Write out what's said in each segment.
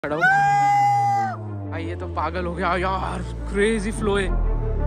खड़ा हूँ भाई, ये तो पागल हो गया यार, क्रेजी फ्लो है।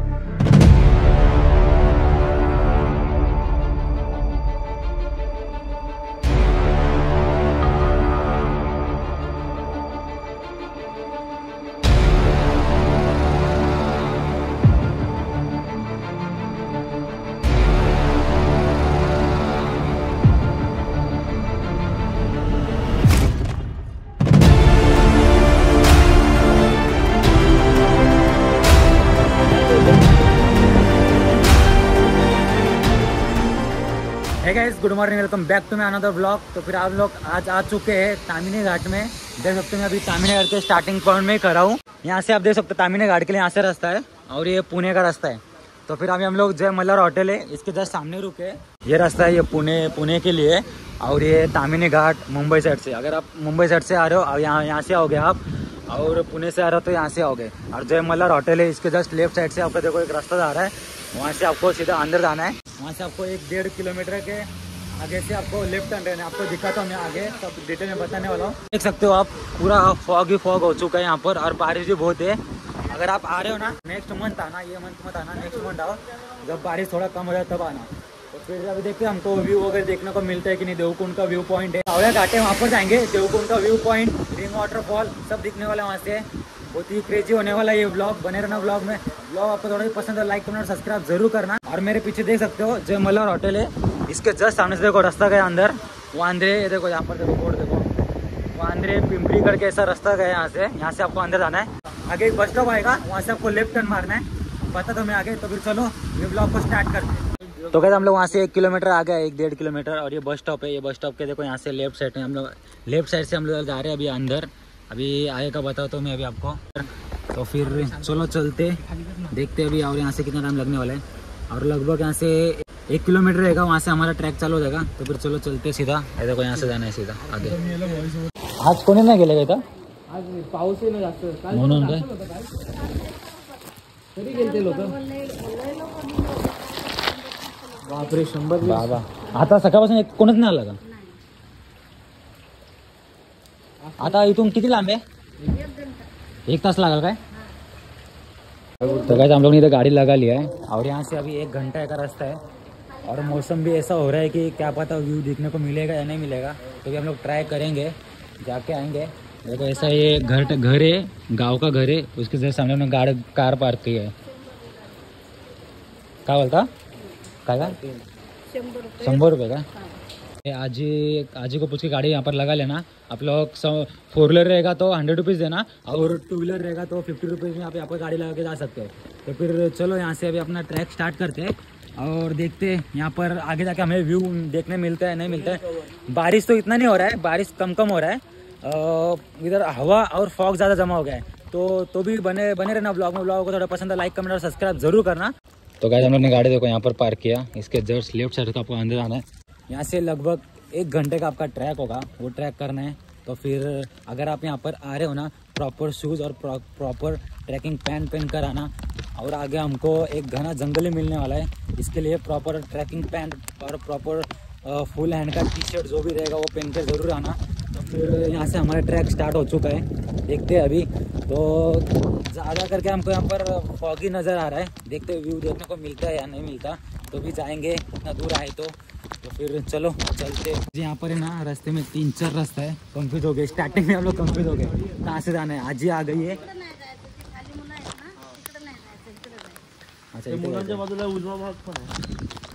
Hey guys, good morning, welcome back to my another vlog. तो फिर आप लोग आज आ चुके हैं तामिनी घाट में। देख सकते हैं मैं अभी तामिनी घाट के स्टार्टिंग पॉइंट में ही खड़ा हूँ। यहाँ से आप देख सकते हैं तामिनी घाट के लिए यहाँ से रास्ता है और ये पुणे का रास्ता है। तो फिर अभी हम लोग जय मल्हार होटल है इसके जस्ट सामने रुके। ये रास्ता है ये पुणे के लिए और ये तामिनी घाट मुंबई साइड से। अगर आप मुंबई साइड से आ रहे हो यहाँ से आओगे आप, और पुणे से आ रहे हो तो यहाँ से आओगे। और जय मल्हार होटल है इसके जस्ट लेफ्ट साइड से आपका देखो एक रास्ता जा रहा है, वहाँ से आपको सीधा अंदर जाना है। वहाँ से आपको 1-1.5 किलोमीटर के आगे से आपको लेफ्ट टर्न रहना है। आपको दिखाता हूँ मैं आगे सब डिटेल में बताने वाला हूँ। देख सकते हो आप पूरा फॉग ही फॉग हो चुका है यहाँ पर और बारिश भी बहुत है। अगर आप आ रहे हो ना नेक्स्ट मंथ आना, ये मंथ मत आना, नेक्स्ट मंथ आओ जब बारिश थोड़ा कम हो जाए तब आना। तो फिर अभी देखते हैं हमको व्यू वगैरह देखने को मिलता है कि नहीं। देवकुंड का व्यू पॉइंट है, हावड़ा घाट है, वहाँ पर जाएंगे। देवकुंड का व्यू पॉइंट, रिंग वाटरफॉल सब दिखने वाला है वहाँ से। बहुत ही क्रेजी होने वाला है ये ब्लॉग, बने रहना ब्लॉग में। ब्लॉग आपको थोड़ा ही पसंद है, लाइक करना और सब्सक्राइब जरूर करना। और मेरे पीछे देख सकते हो जय मल्हार होटल है, इसके जस्ट सामने से देखो रास्ता गया अंदर वांद्रे। ये देखो यहाँ पर देखो बोर्ड देखो, वांद्रे पिंपरी करके ऐसा रास्ता गया यहाँ से आपको अंदर जाना है। आगे एक बस स्टॉप आएगा, वहाँ से आपको लेफ्ट टर्न मारना है। पता तो मैं आगे। तो फिर चलो ये ब्लॉग को स्टार्ट करते हैं। तो कहते हम लोग वहाँ से 1 किलोमीटर आ गए, 1-1.5 किलोमीटर। और ये बस स्टॉप है, ये बस स्टॉप के देखो यहाँ से लेफ्ट साइड में हम लोग, लेफ्ट साइड से हम लोग जा रहे हैं अभी अंदर। अभी आगे का बताओ तो मैं अभी आपको। तो फिर चलो चलते देखते अभी और यहाँ से कितना टाइम लगने वाला है। और लगभग यहाँ से 1 किलोमीटर रहेगा, वहाँ से हमारा ट्रैक चालू हो जाएगा। तो फिर चलो चलते सीधा। देखो यहाँ से जाना है सीधा आगे। आज कोणी नाही गेले का? आज पाऊस आहे ना जास्त, म्हणून काय तरी गेलते लोक। बापरे, 100 बाबा आता सकाळपासून कोणच नाही आला का? आता इथून किती लांब आहे? 1 तास लागल काय? तो गाइस हम लोग ने इधर गाड़ी लगा लिया है और यहाँ से अभी 1 घंटा का रास्ता है। और मौसम भी ऐसा हो रहा है कि क्या पता व्यू देखने को मिलेगा या नहीं मिलेगा। तो भी हम लोग ट्राई करेंगे, जाके आएंगे। देखो ऐसा ये घर है, गांव का घर है, उसके जस्ट सामने हमने कार पार्क की है। क्या बोलता काय का 100 रुपये का? आजी को पूछ के गाड़ी यहाँ पर लगा लेना। आप लोग 4 व्हीलर रहेगा तो 100 रुपीज़ देना और 2 व्हीलर रहेगा तो 50 रुपीज़ में आप यहाँ पर गाड़ी लगा के जा सकते हो। तो फिर चलो यहाँ से अभी अपना ट्रैक स्टार्ट करते हैं और देखते हैं यहाँ पर आगे जाके हमें व्यू देखने मिलता है नहीं मिलता है। बारिश तो इतना नहीं हो रहा है, बारिश कम हो रहा है। इधर हवा और फॉग ज़्यादा जमा हो गया है। तो भी बने रहना ब्लॉग में। ब्लॉग को थोड़ा पसंद है, लाइक कमेंट और सब्सक्राइब जरूर करना। तो गाइस हम लोग ने गाड़ी देखो यहाँ पर पार्क किया, इसके जस्ट लेफ्ट साइड का आपको अंदर आना है। यहाँ से लगभग 1 घंटे का आपका ट्रैक होगा, वो ट्रैक करना है। तो फिर अगर आप यहाँ पर आ रहे हो ना, प्रॉपर शूज़ और प्रॉपर ट्रैकिंग पैंट पहन कर आना। और आगे हमको एक घना जंगल ही मिलने वाला है, इसके लिए प्रॉपर ट्रैकिंग पैंट और प्रॉपर फुल हैंड का टी-शर्ट जो भी रहेगा वो पहन कर ज़रूर आना। तो फिर यहाँ से हमारा ट्रैक स्टार्ट हो चुका है, देखते हैं अभी। तो ज़्यादा करके हमको यहाँ पर फॉगी नज़र आ रहा है, देखते व्यू देखने को मिलता है या नहीं मिलता। तो भी जाएंगे, इतना दूर आए तो फिर चलो चलते। यहाँ पर है ना रास्ते में 3-4 रास्ता है, कंफ्यूज हो गए। स्टार्टिंग में हम लोग कंफ्यूज हो गए कहाँ से जाना है। आज ही आ गई है। अच्छा मुलांच्या बाजूला उजवा भाग पण आहे।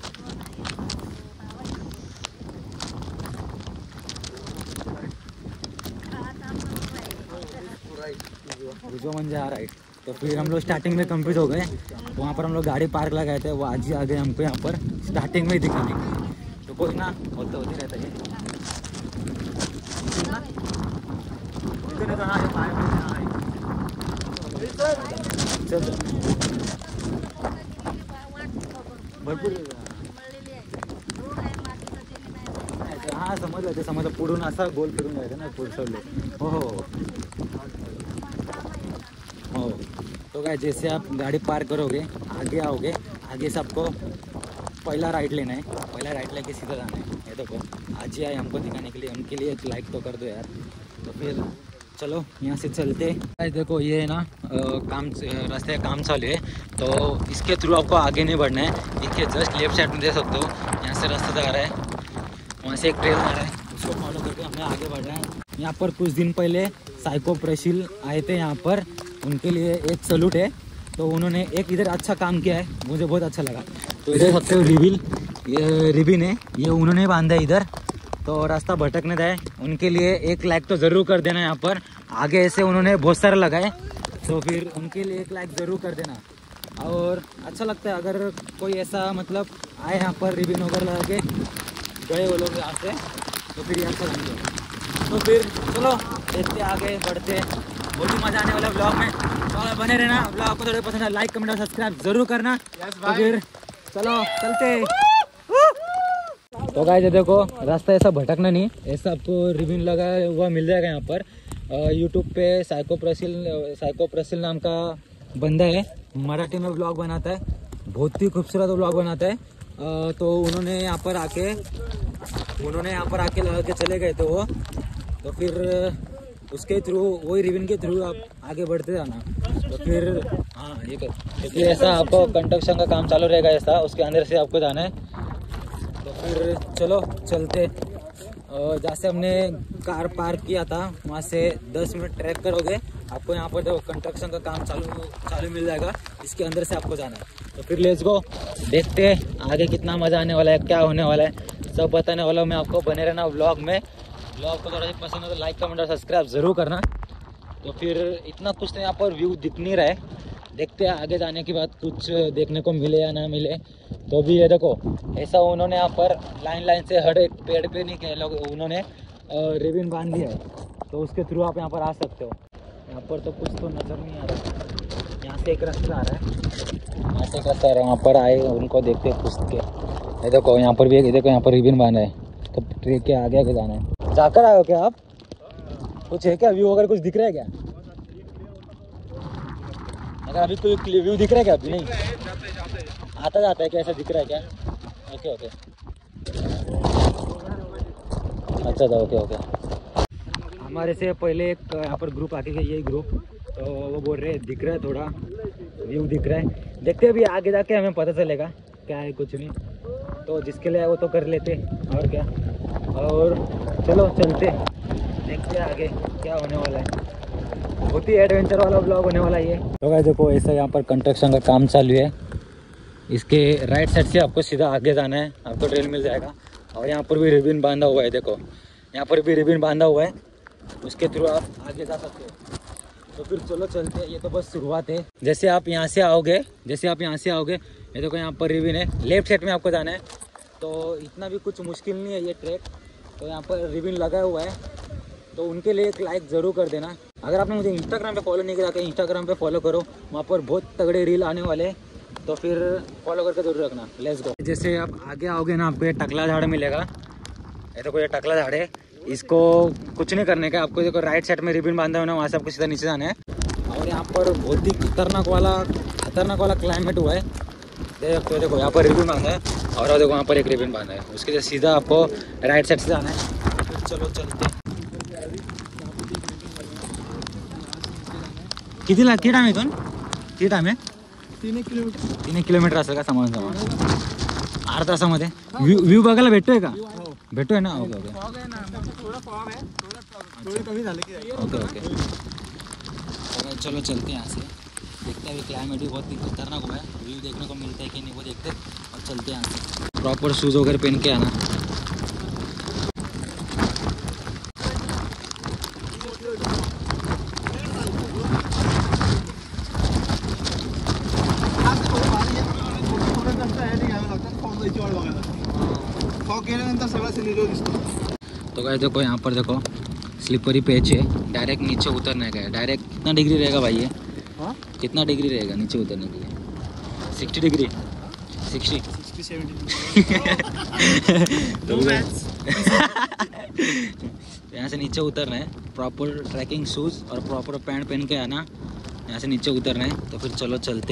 उजवा म्हणजे हा राइट। तो फिर हम लोग स्टार्टिंग में कंफ्यूज हो गए, वहाँ पर हम लोग गाड़ी पार्क लगाए थे, वो आज ही आ गए हमको यहाँ पर स्टार्टिंग में ही दिखाने। तो कोई ना होते रहता है। भरपूर हाँ समजलं पुढून असा गोल फिरून जायचं ना पुढे सोडले। हो। तो क्या जैसे आप गाड़ी पार्क करोगे, आगे आओगे, आगे से आपको पहला राइट लेना है, पहला राइट लेके सीधा जाना है। ये देखो आज ही आए हमको दिखाने के लिए, उनके लिए एक लाइक तो कर दो यार। तो फिर चलो यहाँ से चलते। देखो ये है ना काम रास्ते का काम चालू है, तो इसके थ्रू आपको आगे नहीं बढ़ना है। देखिए जस्ट लेफ्ट साइड में देख सकते हो, यहाँ से रास्ता जा रहा है, वहाँ से एक ट्रेल आ रहा है, उसको फॉलो करके हमें आगे बढ़ रहा है। यहाँ पर कुछ दिन पहले साइको प्रशील आए थे यहाँ पर, उनके लिए एक सैल्यूट है। तो उन्होंने एक इधर अच्छा काम किया है, मुझे बहुत अच्छा लगा। तो इधर सकते हो रिबिन है, ये उन्होंने बांधा है इधर, तो रास्ता भटकने जाए उनके लिए 1 लाइक तो ज़रूर कर देना। यहाँ पर आगे ऐसे उन्होंने बहुत सारे लगाए, तो फिर उनके लिए 1 लाइक ज़रूर कर देना। और अच्छा लगता है अगर कोई ऐसा मतलब आए यहाँ पर रिबिन वगैरह लगा के गए वो लोग यहाँ से, तो फिर अच्छा लगेगा। तो फिर चलो देखते आगे बढ़ते, बहुत ही मज़ा आने वाला ब्लॉग में। तो बने रहना, ब्लॉग को थोड़े पसंद है लाइक कमेंट और सब्सक्राइब ज़रूर करना। तो फिर चलो चलते। तो गाइस देखो रास्ता ऐसा भटकना नहीं, ऐसा आपको रिबिन लगा हुआ मिल जाएगा यहाँ पर। यूट्यूब पे साइको प्रसिल नाम का बंदा है, मराठी में ब्लॉग बनाता है, बहुत ही खूबसूरत ब्लॉग बनाता है। तो उन्होंने यहाँ पर आके लगा के चले गए थे वो, तो फिर उसके थ्रू वही रिबिन के थ्रू आप आगे बढ़ते जाना। तो फिर हाँ ये क्योंकि ऐसा आपको कंस्ट्रक्शन का काम चालू रहेगा, ऐसा उसके अंदर से आपको जाना है। तो फिर चलो चलते। जहाँ से हमने कार पार्क किया था वहाँ से 10 मिनट ट्रैक करोगे, आपको यहाँ पर देखो कंस्ट्रक्शन का काम चालू मिल जाएगा, इसके अंदर से आपको जाना है। तो फिर लेट्स गो, देखते हैं आगे कितना मज़ा आने वाला है, क्या होने वाला है, सब बताने वाला हूँ मैं आपको। बने रहना व्लॉग में। व्लॉग को थोड़ा सा पसंद है तो लाइक कमेंट और सब्सक्राइब ज़रूर करना। तो फिर इतना कुछ तो यहाँ पर व्यू दिख नहीं रहा है, देखते हैं आगे जाने के बाद कुछ देखने को मिले या ना मिले। तो भी ये देखो ऐसा उन्होंने यहाँ पर लाइन से हर एक पेड़ पे नहीं किया लोग, उन्होंने रिबिन बांध दिया है, तो उसके थ्रू आप यहाँ पर आ सकते हो। यहाँ पर तो कुछ तो नज़र नहीं आ रहा, यहाँ से एक रास्ता आ रहा है, यहाँ से एक रास्ता आ रहा है, वहाँ पर आए उनको देखते पूछ के। ये देखो यहाँ पर भी देखो यहाँ पर रिबिन बांधा है, तो ट्रेन के आगे जाना है। जाकर आए हो क्या आप? कुछ है क्या व्यू वगैरह कुछ दिख रहा है क्या? अगर अभी कोई व्यू दिख रहा है क्या? अभी नहीं, आता जाता है क्या, ऐसा दिख रहा है क्या? ओके अच्छा था, ओके। हमारे से पहले एक यहाँ पर ग्रुप आके गया, यही ग्रुप, तो वो बोल रहे दिख रहा है, थोड़ा व्यू दिख रहा है, देखते अभी आगे जाके हमें पता चलेगा क्या है, कुछ नहीं। तो जिसके लिए वो तो कर लेते और क्या। और चलो चलते, देखते हैं आगे क्या होने वाला है, बहुत ही एडवेंचर वाला ब्लॉग होने वाला है ये। तो गाइस देखो ऐसा यहाँ पर कंस्ट्रक्शन का काम चालू है, इसके राइट साइड से आपको सीधा आगे जाना है, आपको ट्रेन मिल जाएगा। और यहाँ पर भी रिबिन बांधा हुआ है, देखो यहाँ पर भी रिबिन बांधा हुआ है, उसके थ्रू आप आगे जा सकते हो। तो फिर चलो चलते हैं, ये तो बस शुरुआत है। जैसे आप यहाँ से आओगे ये देखो यहाँ पर रिबिन है, लेफ्ट साइड में आपको जाना है, तो इतना भी कुछ मुश्किल नहीं है ये ट्रैक। तो यहाँ पर रिबिन लगा हुआ है, तो उनके लिए 1 लाइक ज़रूर कर देना। अगर आपने मुझे इंस्टाग्राम पे फॉलो नहीं किया तो इंस्टाग्राम पे फॉलो करो, वहाँ पर बहुत तगड़े रील आने वाले हैं, तो फिर फॉलो करके जरूर रखना। Let's go. जैसे आप आगे आओगे ना, आपको ये टकला झाड़ मिलेगा, ये देखो ये टकला झाड़ है, इसको कुछ नहीं करने का, आपको देखो राइट साइड में रिबिन बांधा हुआ है, वहाँ से आपको सीधा नीचे जाना है। और यहाँ पर बहुत ही खतरनाक वाला क्लाइमेट हुआ है, देखो यहाँ पर रिबिन बांधा है, और देखो वहाँ पर एक रिबिन बांधा है, उसके सीधा आपको राइट साइड से जाना है। चलो चलते। किती टाइम आहे इथून? किती टाइम आहे? 3 किलोमीटर असेल का सामान अर्धा तासामध्ये व्यू बघायला भेटतोय का? भेटतोय ना, ओके चलो चलते हैं यहाँ से, देखते हैं। क्लाइमेट भी बहुत ही खतरनाक हुआ है, व्यू देखने को मिलता है कि नहीं वो देखते और चलते हैं यहाँ से। प्रॉपर शूज़ वगैरह पहन के आना। तो गाइस देखो यहाँ पर देखो स्लिपरी पेच है, डायरेक्ट नीचे उतरने का है। डायरेक्ट कितना डिग्री रहेगा भाई ये? कितना डिग्री रहेगा नीचे उतरने के लिए? 60 डिग्री, 60 तो यहाँ से नीचे उतरना है, प्रॉपर ट्रैकिंग शूज़ और प्रॉपर पैंट पहन के आना, यहाँ से नीचे उतरना है। तो फिर चलो चलते।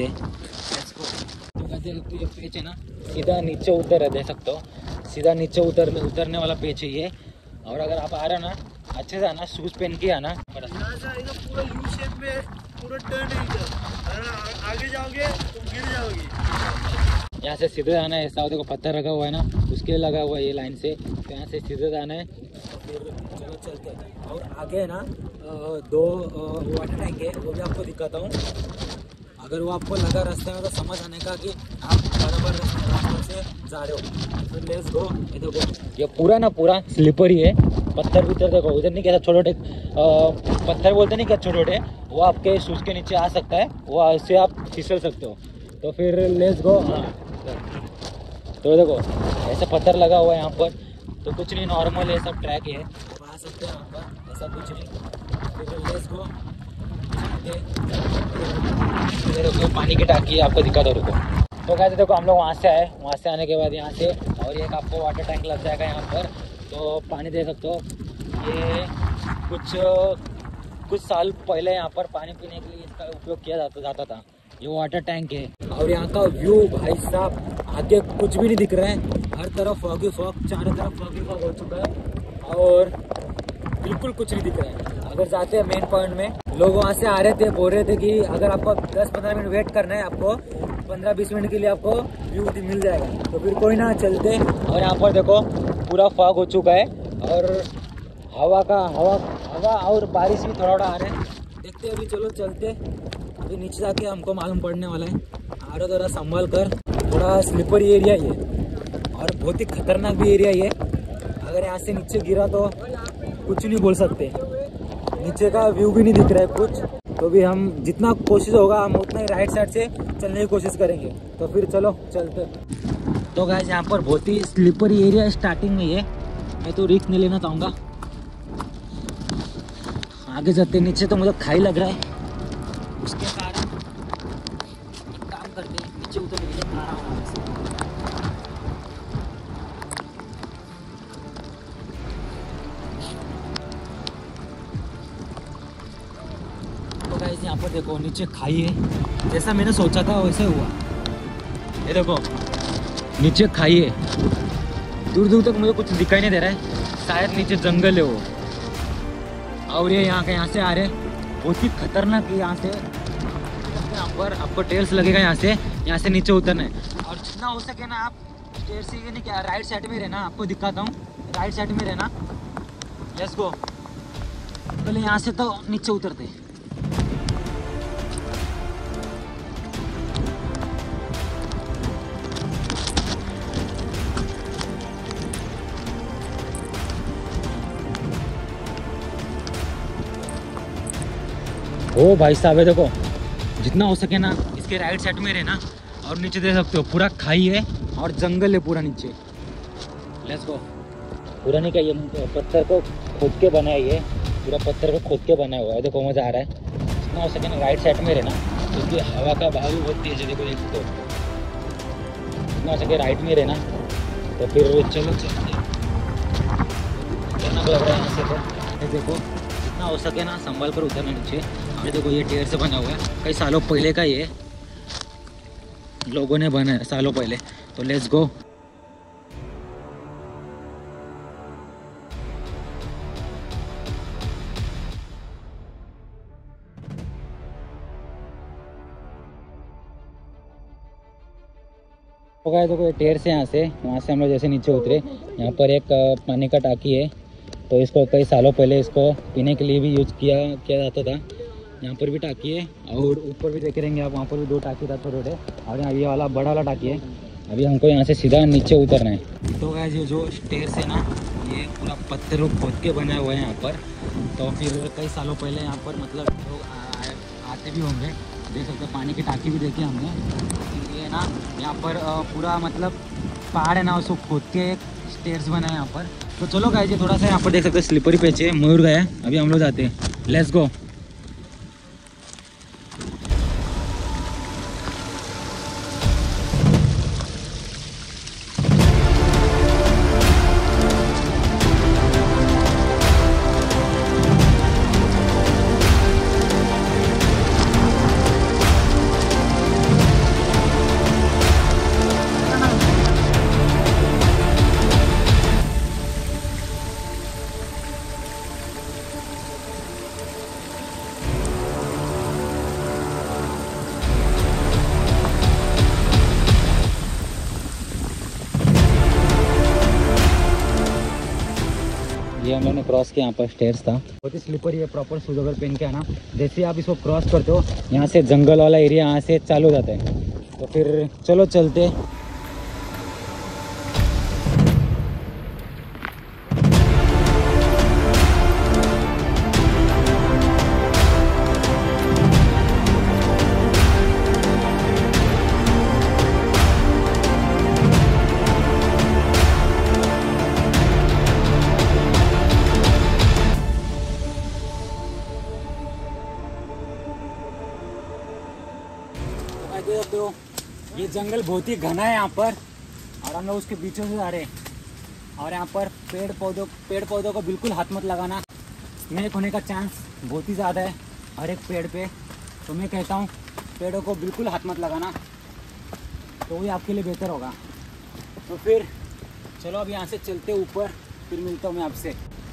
ये पेच है ना, सीधा नीचे उतर है, देख सकते हो, सीधा नीचे उतरने वाला पेच है ये। और अगर आप आ रहे हो ना, अच्छे से आना, शूज पहन के आना। यहाँ से आएगा पूरा यू शेप में, पूरा टर्न है इधर, अगर आगे जाओगे तो गिर जाओगे। यहाँ से सीधे जाना है, ऐसा देखो पत्थर रखा हुआ है ना, उसके लिए लगा हुआ है ये लाइन से, तो यहाँ से सीधे जाना है। तो फिर चलो चलते हैं। और आगे है ना 2 वाटर टैंक है, वो भी आपको दिखाता हूँ। अगर वो आपको लगा रास्ते में तो समझ आने का कि आप बराबर रास्ते से जा रहे हो। तो लेट्स गो। ये देखो ये पूरा ना पूरा स्लिपरी है, पत्थर उधर देखो, उधर नहीं क्या छोटे छोटे पत्थर बोलते नहीं क्या छोटे छोटे, वो आपके शूज के नीचे आ सकता है, वो इससे आप फिसल सकते हो। तो फिर लेट्स गो। तो देखो ऐसा पत्थर लगा हुआ है यहाँ पर, तो कुछ नहीं, नॉर्मल है, सब ट्रैक है, तो आ सकते हैं यहाँ पर, ऐसा कुछ नहीं। फिर लेट्स गो। रुको पानी की टाकी आपको दिखा दो, रुको। तो कहते देखो हम लोग वहाँ से आए, वहाँ से आने के बाद यहाँ से और एक आपको वाटर टैंक लग जाएगा यहाँ पर, तो पानी दे सकते हो। ये कुछ साल पहले यहाँ पर पानी पीने के लिए इसका उपयोग किया जाता था। ये वाटर टैंक है। और यहाँ का व्यू भाई साहब, आगे कुछ भी नहीं दिख रहा है, हर तरफ फॉगी फॉग, चारों तरफ फॉगी फॉग हो चुका है और बिल्कुल कुछ नहीं दिख रहा है। अगर जाते हैं मेन पॉइंट में, लोग वहाँ से आ रहे थे, बोल रहे थे कि अगर आपको 10-15 मिनट वेट करना है, आपको 15-20 मिनट के लिए आपको व्यू मिल जाएगा। तो फिर कोई ना चलते। और यहाँ पर देखो पूरा फॉग हो चुका है और हवा और बारिश भी थोड़ा आ रहा है। देखते अभी, चलो चलते। अभी नीचे जाके हमको मालूम पड़ने वाला है। आ रहा थोड़ा संभाल कर, थोड़ा स्लिपरी एरिया ये और बहुत ही खतरनाक भी एरिया ये। अगर यहाँ से नीचे गिरा तो कुछ नहीं बोल सकते, नीचे का व्यू भी नहीं दिख रहा है कुछ। तो भी हम जितना कोशिश होगा हम उतना ही राइट साइड से चलने की कोशिश करेंगे। तो फिर चलो चलते। तो गाइस यहाँ पर बहुत ही स्लिपरी एरिया स्टार्टिंग में ये, मैं तो रिस्क नहीं लेना चाहूँगा। आगे जाते नीचे तो मुझे खाई लग रहा है, उसके कारण एक काम करते हैं, नीचे उतर आराम से। तो गाइस यहाँ पर देखो नीचे खाई है, जैसा मैंने सोचा था वैसे हुआ। ये देखो नीचे खाई है, दूर दूर तक मुझे कुछ दिखाई नहीं दे रहा है, शायद नीचे जंगल है वो। और ये यहाँ से आ रहे, बहुत ही खतरनाक है। यहाँ से यहाँ पर आपको टेल्स लगेगा, यहाँ से नीचे उतरना है। और जितना हो सके ना आप स्टेयर से नहीं क्या, राइट साइड में रहना। आपको दिखाता हूँ, राइट साइड में रहना। Let's go. पहले यहाँ से तो नीचे उतरते। ओ भाई साहब, देखो जितना हो सके ना इसके राइट साइड में रहना। और नीचे देख सकते हो पूरा खाई है और जंगल है पूरा नीचे। Let's go. पूरा नहीं कहिए, पत्थर को खोद के बनाया, ये पूरा पत्थर को खोद के बनाया हुआ है। देखो मज़ा आ रहा है। जितना हो सके ना राइट साइड में रहना, क्योंकि हवा का बहाव भी बहुत तेज है। देखो देख सकते हो, जितना हो सके राइट में रहना। तो फिर चलो चलते लग रहा है यहाँ से। तो देखो जितना हो सके ना संभाल कर उतरना नीचे। ये देखो ये टेर से बना हुआ है, कई सालों पहले का ये लोगों ने बनाया, सालों पहले। तो लेट्स गो। तो गाइस देखो ये टेर से यहाँ से हम लोग जैसे नीचे उतरे, यहाँ पर एक पानी का टाकी है। तो इसको कई सालों पहले इसको पीने के लिए भी यूज किया जाता था। यहाँ पर भी टाकी है और ऊपर भी देख रहेंगे आप, वहाँ पर भी 2 टाकी था छोटे छोटे। और यहाँ ये वाला बड़ा वाला टाकी है। अभी हमको यहाँ से सीधा नीचे उतरना है। तो गाइस ये जो स्टेयर्स है ना, ये पूरा पत्थर को खोद के बनाया हुआ है यहाँ पर। तो फिर कई सालों पहले यहाँ पर मतलब लोग आते भी होंगे। देख सकते हैं पानी की टाकी भी देखी हमने। ये ना यहाँ पर पूरा मतलब पहाड़ है ना, उसको खोद के एक स्टेयर्स बनाए यहाँ पर। तो चलो गाइस ये थोड़ा सा यहाँ पर देख सकते हैं स्लिपरी पेच है, मयूर गया। अभी हम लोग जाते हैं, लेट्स गो। हम लोगों ने क्रॉस किया, यहाँ पर स्टेयर्स था, बहुत ही स्लिपरी है, प्रॉपर शूज अगर पहन के आना। जैसे आप इसको क्रॉस करते हो यहाँ से जंगल वाला एरिया यहाँ से चालू हो जाता है। तो फिर चलो चलते। देख सकते हो ये जंगल बहुत ही घना है यहाँ पर, और हम लोग उसके बीचों से जा रहे हैं। और यहाँ पर पेड़ पौधों को बिल्कुल हाथ मत लगाना, स्नेक होने का चांस बहुत ही ज़्यादा है हर एक पेड़ पे। तो मैं कहता हूँ पेड़ों को बिल्कुल हाथ मत लगाना, तो वही आपके लिए बेहतर होगा। तो फिर चलो अब यहाँ से चलते ऊपर, फिर मिलता हूँ मैं आपसे।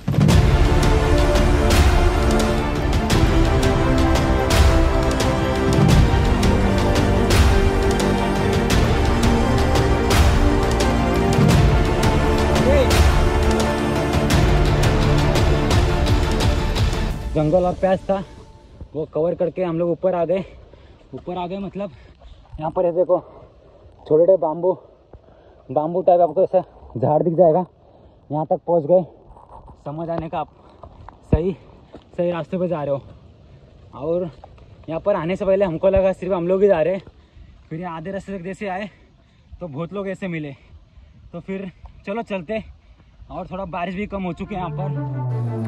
जंगल और प्याज था वो कवर करके हम लोग ऊपर आ गए। मतलब यहाँ पर ऐसे देखो छोटे छोटे बाम्बू टाइप आपको ऐसा झाड़ दिख जाएगा। यहाँ तक पहुँच गए, समझ आने का आप सही रास्ते पे जा रहे हो। और यहाँ पर आने से पहले हमको लगा सिर्फ हम लोग ही जा रहे हैं, फिर यहाँ आधे रास्ते तक जैसे आए तो बहुत लोग ऐसे मिले। तो फिर चलो चलते, और थोड़ा बारिश भी कम हो चुकी है यहाँ पर।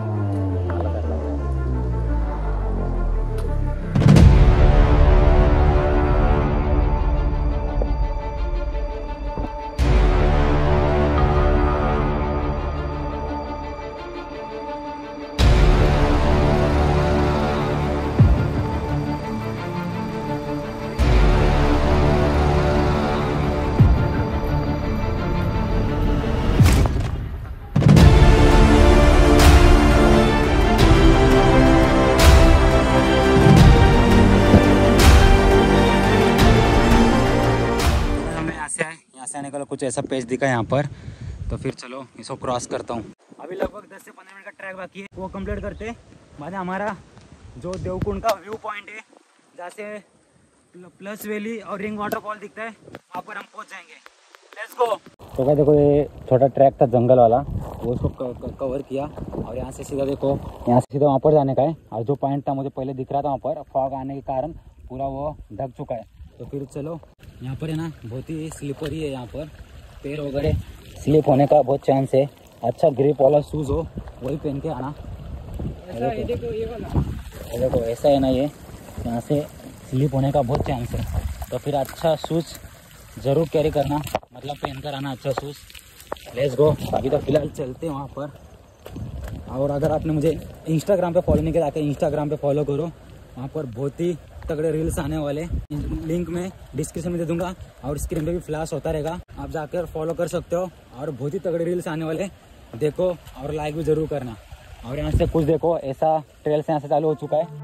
आने का कुछ ऐसा पेज दिखा यहाँ पर, तो फिर चलो इसको क्रॉस करता हूँ। अभी लगभग 10 से 15 मिनट का ट्रैक बाकी है, वो कंप्लीट करते बाद हमारा जो देवकुंड का व्यू पॉइंट है जहाँ से प्लस वैली और रिंग वाटरफॉल दिखता है, वहाँ पर हम पहुँच जाएंगे। Let's go. तो क्या देखो ये छोटा ट्रैक था जंगल वाला, वो उसको कवर किया, और यहाँ से सीधा देखो यहाँ से सीधा वहाँ पर जाने का है। और जो पॉइंट था मुझे पहले दिख रहा था वहाँ पर फॉग आने के कारण पूरा वो ढक चुका है। तो फिर चलो यहाँ पर है ना बहुत ही स्लिपरी है, यहाँ पर पैर वगैरह स्लिप होने का बहुत चांस है। अच्छा ग्रिप वाला शूज़ हो वही पहन के आना। देखो ऐसा है ना, ये यहाँ से स्लिप होने का बहुत चांस है। तो फिर अच्छा शूज़ ज़रूर कैरी करना, मतलब पहन कर आना अच्छा शूज़। Let's go. अभी तो फिलहाल चलते हैं वहाँ पर। और अगर आपने मुझे इंस्टाग्राम पे फॉलो नहीं किया तो इंस्टाग्राम पे फॉलो करो, वहाँ पर बहुत ही तगड़े रील्स आने वाले, लिंक मैं डिस्क्रिप्शन में दे दूंगा, और स्क्रीन पे भी फ्लैश होता रहेगा, आप जाकर फॉलो कर सकते हो। और बहुत ही तगड़े रील्स आने वाले, देखो और लाइक भी जरूर करना। और यहाँ से कुछ देखो ऐसा ट्रेल से यहाँ से चालू हो चुका है।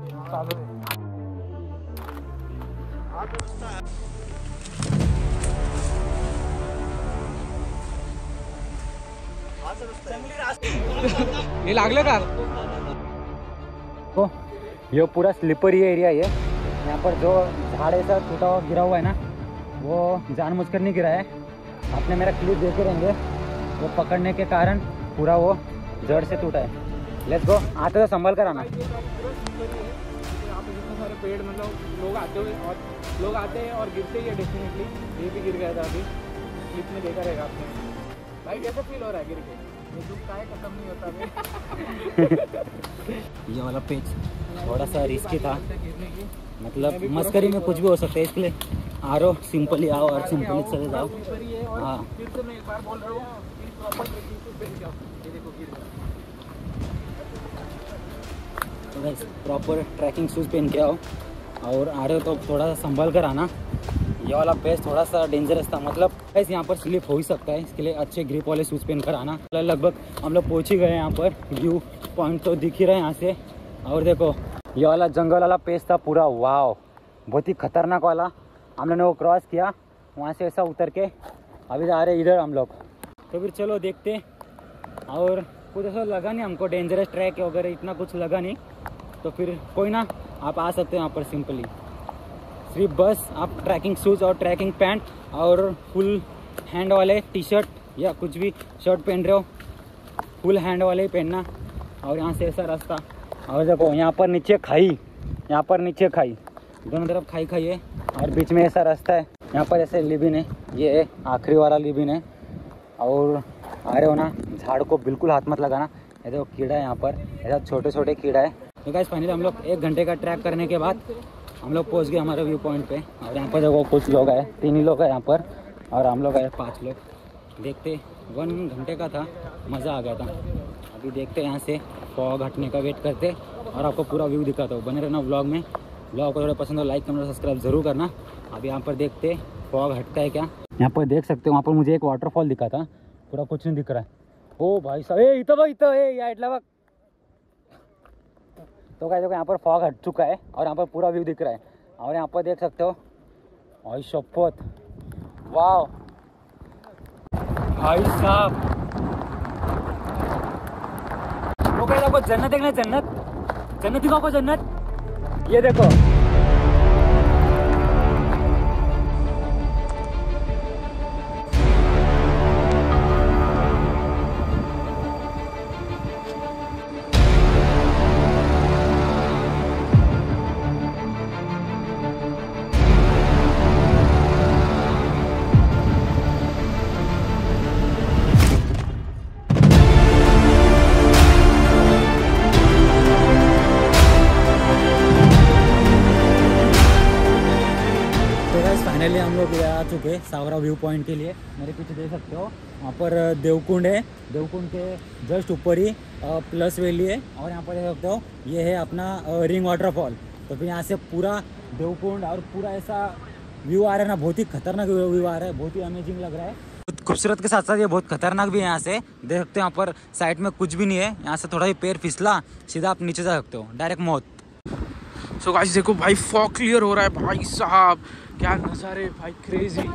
ये लागलं का? तो ये पूरा स्लिपरी एरिया है। यहाँ पर जो झाड़ ऐसा टूटा हुआ गिरा हुआ है ना, वो जानबूझकर नहीं गिरा है। आपने मेरा क्लिप देखे रहेंगे, वो पकड़ने के कारण पूरा वो जड़ से टूटा है। Let's go. आते तो संभल कर आना। सारे पेड़ मतलब लोग आते हैं और गिरते ही है डेफिनेटली। ये भी गिर गया था अभी, क्लिप में देखा रहेगा आपने। भाई कैसे फील हो रहा है गिर के? ये दुख का है, खत्म नहीं होता ये वाला पेज थोड़ा सा रिस्की था, मतलब मस्करी में कुछ भी हो सकता है, इसलिए आ रहो सिंपली आओ और सिंपली चले जाओ। हाँ फिर से मैं एक बार बोल रहा हूँ, प्रॉपर ट्रैकिंग शूज़ पहन के आओ, और आ रहे हो तो थोड़ा सा संभल कर आना। ये वाला पेज थोड़ा सा डेंजरस था, मतलब ऐसे यहाँ पर स्लिप हो ही सकता है, इसके लिए अच्छे ग्रिप वाले शूज़ पहन कर आना। लगभग हम लोग पहुँच ही गए यहाँ पर, व्यू पॉइंट तो दिख ही रहा है यहाँ से। और देखो ये वाला जंगल वाला पेज था पूरा, वाव बहुत ही खतरनाक वाला। हम लोगों ने वो क्रॉस किया, वहाँ से ऐसा उतर के अभी जा रहे इधर हम लोग। तो फिर चलो देखते और कुछ ऐसा लगा नहीं हमको डेंजरस ट्रैक वगैरह इतना कुछ लगा नहीं, तो फिर कोई ना, आप आ सकते हैं यहाँ पर सिंपली। सिर्फ बस आप ट्रैकिंग शूज़ और ट्रैकिंग पैंट और फुल हैंड वाले टी शर्ट या कुछ भी शर्ट पहन रहे हो, फुल हैंड वाले ही पहनना। और यहाँ से ऐसा रास्ता, और देखो यहाँ पर नीचे खाई, यहाँ पर नीचे खाई, दोनों तरफ खाई खाई है और बीच में ऐसा रास्ता है। यहाँ पर ऐसे लिबिन है, ये आखिरी वाला लिबिन है। और आ रहे हो ना, झाड़ को बिल्कुल हाथ मत लगाना, ये देखो कीड़ा है यहाँ पर, ऐसा छोटे छोटे कीड़ा है। तो गाइस फाइनली हम लोग 1 घंटे का ट्रैक करने के बाद हम लोग पहुँच गए हमारे व्यू पॉइंट पे। और यहाँ पर देखो कुछ लोग आए, 3 ही लोग हैं यहाँ पर, और हम लोग आए 5 लोग। देखते 1 घंटे का था, मज़ा आ गया था। अभी देखते यहाँ से फॉग हटने का वेट करते और आपको पूरा व्यू दिखाता हूँ। बने रहना व्लॉग में। व्लॉग को थोड़ा पसंद हो लाइक कमेंट सब्सक्राइब जरूर करना। अभी यहाँ पर देखते फॉग हटता है क्या। यहाँ पर देख सकते हो, वहाँ पर मुझे एक वाटरफॉल दिखा था, पूरा कुछ नहीं दिख रहा है। ओ भाई साहब, ए इतना या इटला वक्त। तो क्या देखो यहाँ पर फॉग हट चुका है और यहाँ पर पूरा व्यू दिख रहा है। और यहाँ पर देख सकते हो, भाई शपथ, वाह भाई साहब। वो क्या देखो, जन्नत देखना, जन्नत दिखाओ को, जन्नत ये देखो। फाइनली हम लोग आ चुके सावरा व्यू पॉइंट के लिए। मेरे पीछे देख सकते हो, वहाँ पर देवकुंड है, देवकुंड के जस्ट ऊपर ही प्लस वैली है। और यहाँ पर देख सकते हो, ये है अपना रिंग वाटरफॉल। तो फिर यहाँ से पूरा देवकुंड और पूरा ऐसा व्यू आ रहा है ना, बहुत ही खतरनाक व्यू आ रहा है, बहुत ही अमेजिंग लग रहा है। खूबसूरत के साथ साथ ये बहुत खतरनाक भी है। यहाँ से देख सकते हो, यहाँ पर साइड में कुछ भी नहीं है, यहाँ से थोड़ा ही पैर फिसला सीधा आप नीचे जा सकते हो, डायरेक्ट मौत। सो गाइस देखो भाई, फॉग क्लियर हो रहा है भाई साहब, क्या नज़ारे भाई, क्रेजी।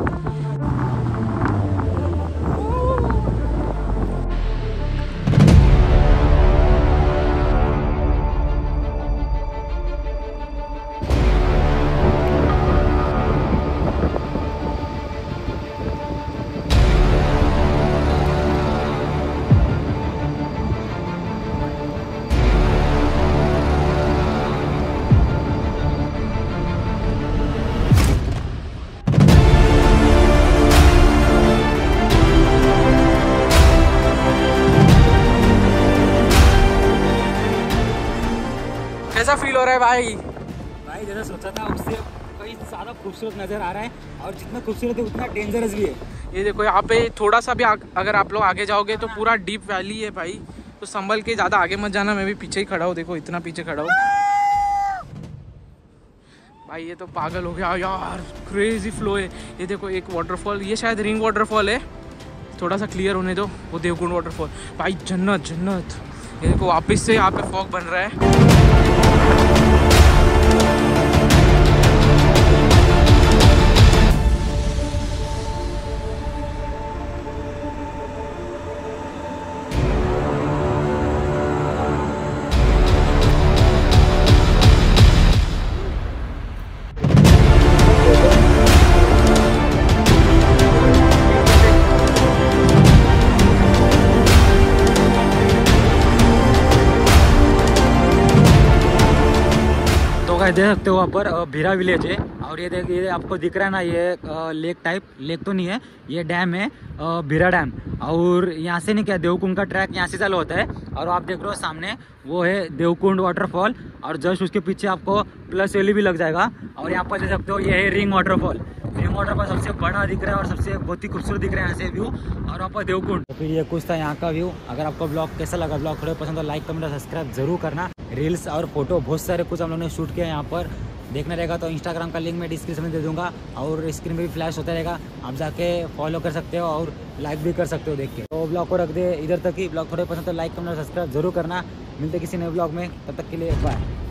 कैसा फील हो रहा है भाई? भाई जैसा सोचा था उससे कई ज़्यादा खूबसूरत नज़र आ रहा है, और जितना खूबसूरत है उतना डेंजरस भी है। ये देखो, यहाँ पे थोड़ा सा भी अगर आप लोग आगे जाओगे तो पूरा डीप वैली है भाई, तो संभल के, ज़्यादा आगे मत जाना। मैं भी पीछे ही खड़ा हूँ, देखो इतना पीछे खड़ा हूँ भाई। ये तो पागल हो गया यार, क्रेजी फ्लो है। ये देखो एक वाटरफॉल, ये शायद रिंग वाटरफॉल है, थोड़ा सा क्लियर होने दो। वो देवकुंड वाटरफॉल भाई, जन्नत जन्नत। ये देखो वापस से यहाँ पे फॉग बन रहा है। देख सकते हो वहाँ पर भीरा विलेज है। और ये देख, ये आपको दिख रहा है ना, ये लेक टाइप, लेक तो नहीं है, ये डैम है, भीरा डैम। और यहाँ से नहीं, क्या देवकुंड का ट्रैक यहाँ से चालू होता है। और आप देख रहे हो सामने, वो है देवकुंड वाटरफॉल, और जस्ट उसके पीछे आपको प्लस वैली भी लग जाएगा। और यहाँ पर देख सकते हो, ये है रिंग वाटरफॉल। रिंग वाटरफॉल सबसे बड़ा दिख रहा है और सबसे बहुत ही खूबसूरत दिख रहा है यहाँ से व्यू। और वहाँ पर देवकुंड। तो फिर ये कुछ था यहाँ का व्यू। अगर आपको ब्लॉग कैसा लगा, ब्लॉग थोड़ा पसंद हो, लाइक कमेंट और सब्सक्राइब जरूर करना। रील्स और फोटो बहुत सारे कुछ हम लोगों ने शूट किया यहाँ पर, देखना रहेगा तो इंस्टाग्राम का लिंक मैं डिस्क्रिप्शन में दे दूंगा, और स्क्रीन पे भी फ्लैश होता रहेगा, आप जाके फॉलो कर सकते हो और लाइक भी कर सकते हो देख के। तो ब्लॉग को रख दे इधर तक ही। ब्लॉग थोड़े पसंद तो लाइक कमेंट और सब्सक्राइब जरूर करना। मिलते किसी नए ब्लॉग में, तब तक के लिए बाय।